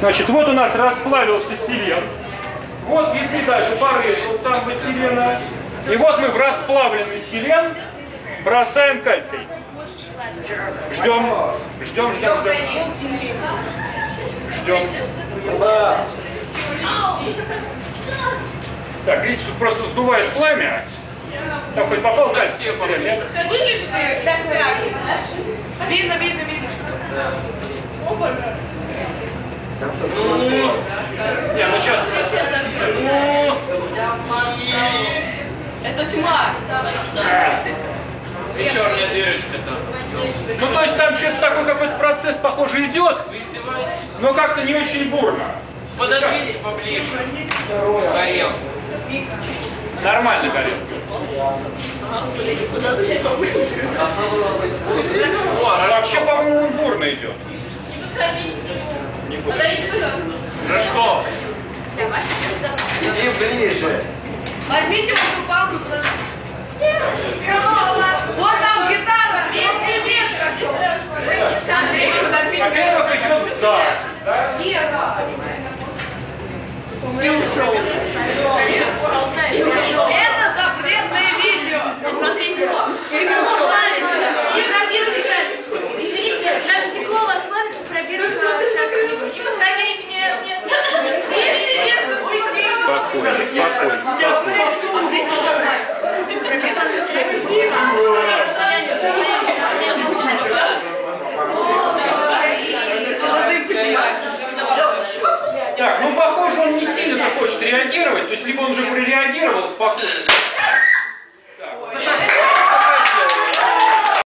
Значит, вот у нас расплавился селен. Вот видны даже пары самого селена. И вот мы в расплавленный селен бросаем кальций. Ждем. Так, видите, тут просто сдувает пламя. Там хоть попал кальций в селен, нет? Выглядите так. Видно. Не, ну сейчас. Это тьма. И черная дырочка там. Ну, то есть там что-то такой какой-то процесс, похоже, идет, но как-то не очень бурно. Пододвиньте поближе. Горел. Нормально горел. Вообще, по-моему, он бурно идет. Не буду. Рожков. Иди ближе. Возьмите вот эту палку.